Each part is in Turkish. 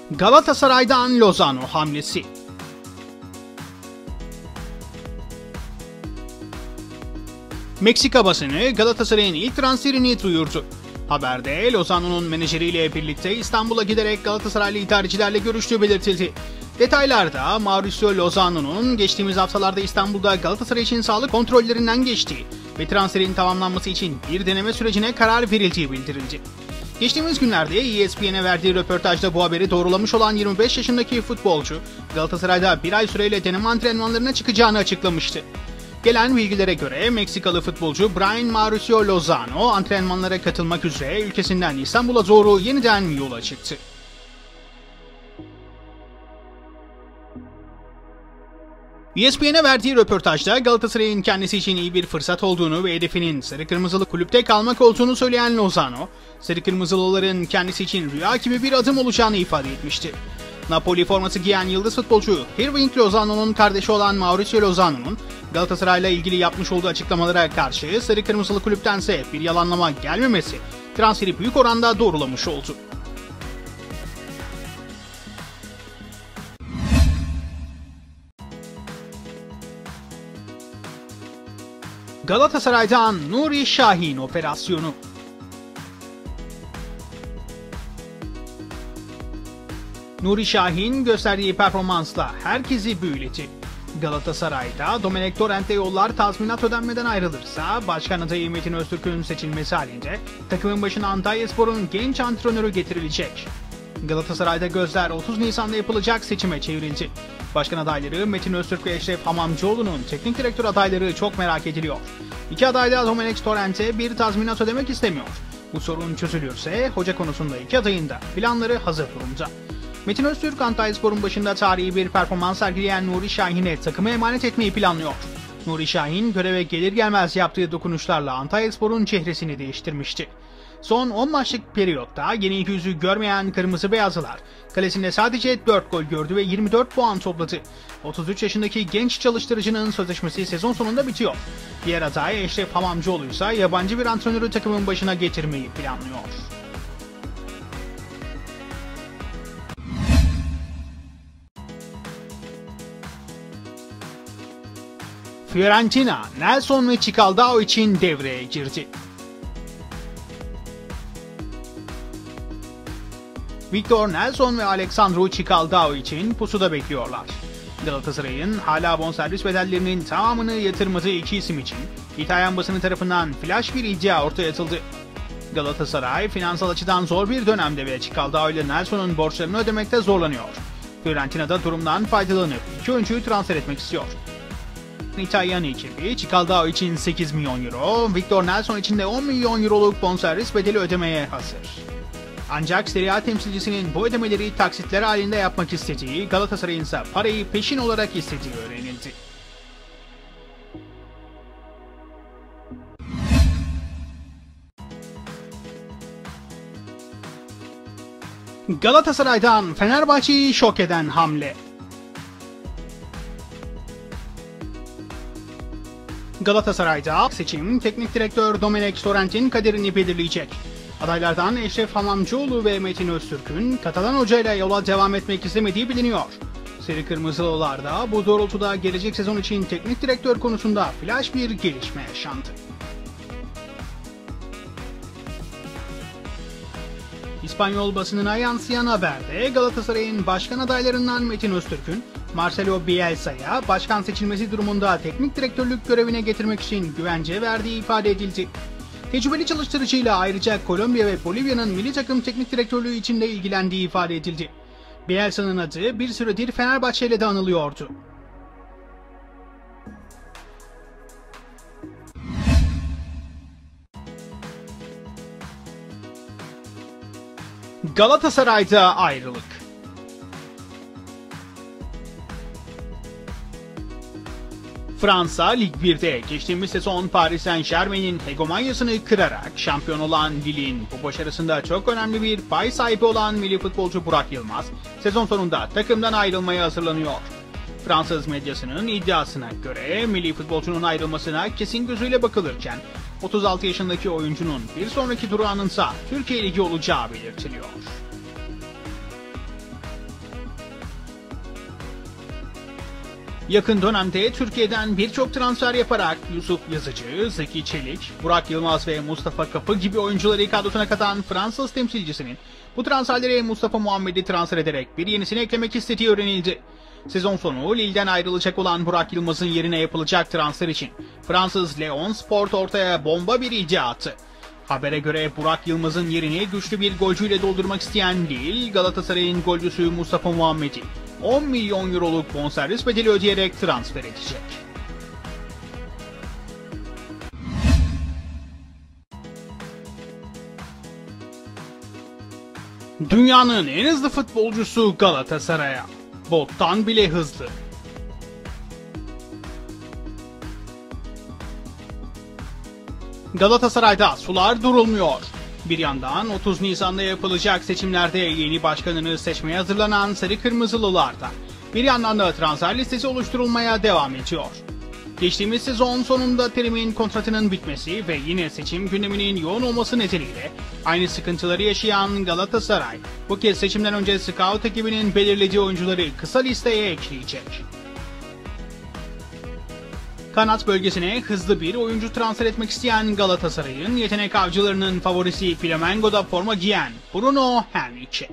Galatasaray'dan Lozano hamlesi. Meksika basını Galatasaray'ın ilk transferini duyurdu. Haberde Lozano'nun menajeriyle birlikte İstanbul'a giderek Galatasaraylı idarecilerle görüştüğü belirtildi. Detaylarda Mauricio Lozano'nun geçtiğimiz haftalarda İstanbul'da Galatasaray için sağlık kontrollerinden geçtiği ve transferin tamamlanması için bir deneme sürecine karar verildiği bildirildi. Geçtiğimiz günlerde ESPN'e verdiği röportajda bu haberi doğrulamış olan 25 yaşındaki futbolcu, Galatasaray'da bir ay süreyle deneme antrenmanlarına çıkacağını açıklamıştı. Gelen bilgilere göre Meksikalı futbolcu Brian Mauricio Lozano antrenmanlara katılmak üzere ülkesinden İstanbul'a doğru yeniden yola çıktı. ESPN'e verdiği röportajda Galatasaray'ın kendisi için iyi bir fırsat olduğunu ve hedefinin sarı kırmızılı kulüpte kalmak olduğunu söyleyen Lozano, sarı kırmızılıların kendisi için rüya gibi bir adım olacağını ifade etmişti. Napoli forması giyen yıldız futbolcu Hirving Lozano'nun kardeşi olan Mauricio Lozano'nun Galatasaray'la ilgili yapmış olduğu açıklamalara karşı sarı kırmızılı kulüptense bir yalanlama gelmemesi transferi büyük oranda doğrulamış oldu. Galatasaray'dan Nuri Şahin operasyonu. Nuri Şahin gösterdiği performansla herkesi büyüledi. Galatasaray'da Domenech Torrent'e yollar tazminat ödenmeden ayrılırsa başkan adayı Metin Öztürk'ün seçilmesi halinde takımın başına Antalyaspor'un genç antrenörü getirilecek. Galatasaray'da gözler 30 Nisan'da yapılacak seçime çevrildi. Başkan adayları Metin Öztürk ve Eşref Hamamcıoğlu'nun teknik direktör adayları çok merak ediliyor. İki aday da Domenech Torrent'e bir tazminat ödemek istemiyor. Bu sorun çözülürse hoca konusunda iki adayın da planları hazır durumda. Metin Öztürk, Antalyaspor'un başında tarihi bir performans sergileyen Nuri Şahin'e takımı emanet etmeyi planlıyor. Nuri Şahin göreve gelir gelmez yaptığı dokunuşlarla Antalyaspor'un çehresini değiştirmişti. Son 10 maçlık periyotta yenilgi yüzü görmeyen Kırmızı Beyazlılar kalesinde sadece 4 gol gördü ve 24 puan topladı. 33 yaşındaki genç çalıştırıcının sözleşmesi sezon sonunda bitiyor. Diğer aday Eşref Hamamcıoğlu ise yabancı bir antrenörü takımın başına getirmeyi planlıyor. Fiorentina, Nelson ve Çikaldao için devreye girdi. Victor Nelson ve Alexandru Çikaldao için pusuda bekliyorlar. Galatasaray'ın hala bonservis bedellerinin tamamını yatırmadığı iki isim için İtalyan basını tarafından flash bir iddia ortaya atıldı. Galatasaray finansal açıdan zor bir dönemde ve Çikaldao ile Nelson'un borçlarını ödemekte zorlanıyor. Fiorentina'da durumdan faydalanıp iki oyuncuyu transfer etmek istiyor. İtalyan ekibi Çikaldao için 8 milyon euro, Victor Nelson için de 10 milyon euroluk bonservis bedeli ödemeye hazır. Ancak Serie A temsilcisinin bu ödemeleri taksitler halinde yapmak istediği, Galatasaray'ın ise parayı peşin olarak istediği öğrenildi. Galatasaray'dan Fenerbahçe'yi şok eden hamle. Galatasaray'da seçim teknik direktör Domenech Torrent'in kaderini belirleyecek. Adaylardan Eşref Hamamcıoğlu ve Metin Öztürk'ün Katalan hocayla yola devam etmek istemediği biliniyor. Sarı Kırmızılılar da bu doğrultuda gelecek sezon için teknik direktör konusunda flash bir gelişme yaşandı. İspanyol basınına yansıyan haberde Galatasaray'ın başkan adaylarından Metin Öztürk'ün Marcelo Bielsa'ya başkan seçilmesi durumunda teknik direktörlük görevine getirmek için güvence verdiği ifade edildi. Tecrübeli çalıştırıcıyla ayrıca Kolombiya ve Bolivya'nın milli takım teknik direktörlüğü için de ilgilendiği ifade edildi. Bielsa'nın adı bir süredir Fenerbahçe ile de anılıyordu. Galatasaray'da ayrılık. Fransa Lig 1'de geçtiğimiz sezon Paris Saint-Germain'in hegemonyasını kırarak şampiyon olan Lille'in bu başarısında çok önemli bir pay sahibi olan milli futbolcu Burak Yılmaz sezon sonunda takımdan ayrılmaya hazırlanıyor. Fransız medyasının iddiasına göre milli futbolcunun ayrılmasına kesin gözüyle bakılırken 36 yaşındaki oyuncunun bir sonraki durağınınsa Türkiye Ligi olacağı belirtiliyor. Yakın dönemde Türkiye'den birçok transfer yaparak Yusuf Yazıcı, Zeki Çelik, Burak Yılmaz ve Mustafa Kapı gibi oyuncuları kadrosuna katan Fransız temsilcisinin bu transferlere Mustafa Muhammed'i transfer ederek bir yenisini eklemek istediği öğrenildi. Sezon sonu Lille'den ayrılacak olan Burak Yılmaz'ın yerine yapılacak transfer için Fransız Lyon Sport ortaya bomba bir iddia attı. Habere göre Burak Yılmaz'ın yerini güçlü bir golcüyle doldurmak isteyen Lille, Galatasaray'ın golcüsü Mustafa Muhammed'i 10 milyon euroluk bonservis bedeli ödeyerek transfer edecek. Dünyanın en hızlı futbolcusu Galatasaray'a. Bolt'tan bile hızlı. Galatasaray'da sular durulmuyor. Bir yandan 30 Nisan'da yapılacak seçimlerde yeni başkanını seçmeye hazırlanan Sarı Kırmızılılardan, bir yandan da transfer listesi oluşturulmaya devam ediyor. Geçtiğimiz sezon sonunda Terim'in kontratının bitmesi ve yine seçim gündeminin yoğun olması nedeniyle aynı sıkıntıları yaşayan Galatasaray, bu kez seçimden önce scout ekibinin belirlediği oyuncuları kısa listeye ekleyecek. Kanat bölgesine hızlı bir oyuncu transfer etmek isteyen Galatasaray'ın yetenek avcılarının favorisi Flamengo'da forma giyen Bruno Henrique.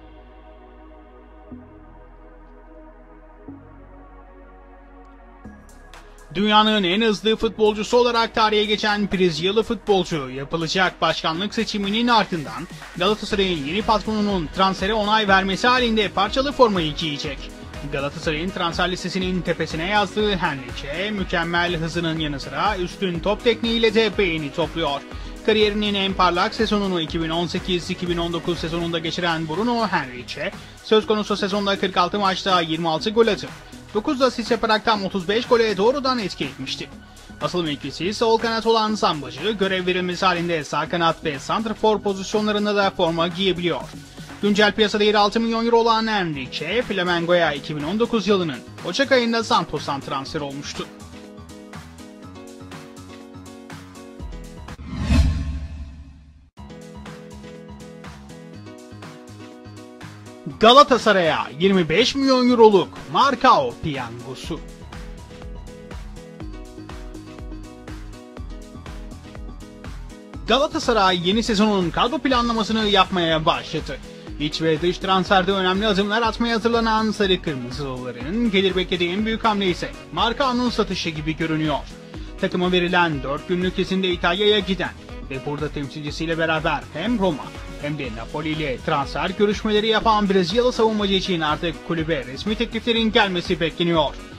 Dünyanın en hızlı futbolcusu olarak tarihe geçen Brezilyalı futbolcu yapılacak başkanlık seçiminin ardından Galatasaray'ın yeni patronunun transfere onay vermesi halinde parçalı formayı giyecek. Galatasaray'ın transfer listesinin tepesine yazdığı Henrique, mükemmel hızının yanı sıra üstün top tekniğiyle de beğeni topluyor. Kariyerinin en parlak sezonunu 2018-2019 sezonunda geçiren Bruno Henrique, söz konusu sezonda 46 maçta 26 gol atıp 9 asist yaparak tam 35 gole doğrudan etki etmişti. Asıl mevkisi sol kanat olan Sambacı, görev verilmesi halinde sağ kanat ve santrafor pozisyonlarında da forma giyebiliyor. Güncel piyasa değeri 6 milyon euro olan Henrique, Flamengo'ya 2019 yılının Ocak ayında Santos'tan transfer olmuştu. Galatasaray'a 25 milyon euroluk Marcao piyangosu. Galatasaray yeni sezonun kadro planlamasını yapmaya başladı. İç ve dış transferde önemli adımlar atmaya hazırlanan Sarı Kırmızılıların gelir beklediği en büyük hamle ise Marcao'nun satışı gibi görünüyor. Takıma verilen 4 günlük izinde İtalya'ya giden ve burada temsilcisiyle beraber hem Roma hem de Napoli ile transfer görüşmeleri yapan Brezilyalı savunmacı için artık kulübe resmi tekliflerin gelmesi bekleniyor.